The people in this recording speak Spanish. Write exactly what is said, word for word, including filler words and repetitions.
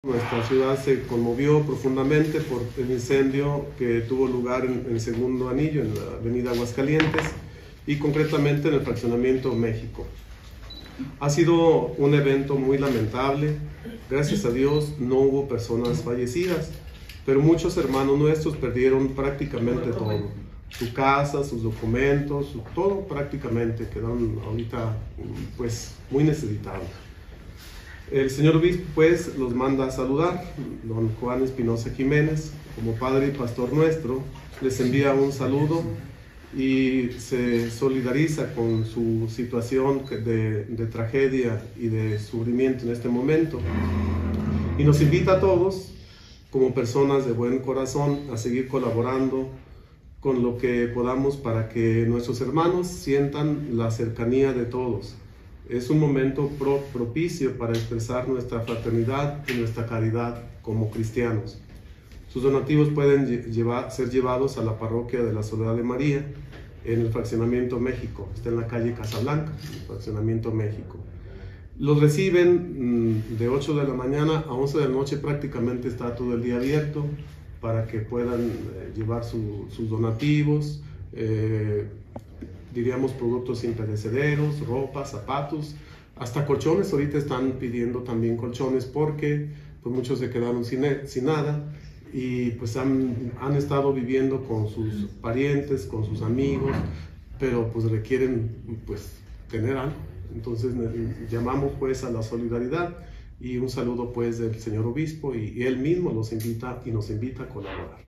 Nuestra ciudad se conmovió profundamente por el incendio que tuvo lugar en el segundo anillo, en la avenida Aguascalientes, y concretamente en el fraccionamiento México. Ha sido un evento muy lamentable. Gracias a Dios no hubo personas fallecidas, pero muchos hermanos nuestros perdieron prácticamente todo. Su casa, sus documentos, su, todo prácticamente, quedaron ahorita pues muy necesitados. El señor obispo pues los manda a saludar. Don Juan Espinosa Jiménez, como padre y pastor nuestro, les envía un saludo y se solidariza con su situación de, de tragedia y de sufrimiento en este momento, y nos invita a todos como personas de buen corazón a seguir colaborando con lo que podamos para que nuestros hermanos sientan la cercanía de todos. Es un momento pro, propicio para expresar nuestra fraternidad y nuestra caridad como cristianos. Sus donativos pueden llevar, ser llevados a la parroquia de la Soledad de María en el fraccionamiento México. Está en la calle Casablanca, el fraccionamiento México. Los reciben mmm, de ocho de la mañana a once de la noche, prácticamente está todo el día abierto para que puedan eh, llevar su, sus donativos, eh, diríamos productos imperecederos, ropa, zapatos, hasta colchones. Ahorita están pidiendo también colchones porque pues muchos se quedaron sin, sin nada y pues han, han estado viviendo con sus parientes, con sus amigos, pero pues requieren pues tener algo. Entonces llamamos pues a la solidaridad y un saludo pues del señor obispo, y, y él mismo los invita y nos invita a colaborar.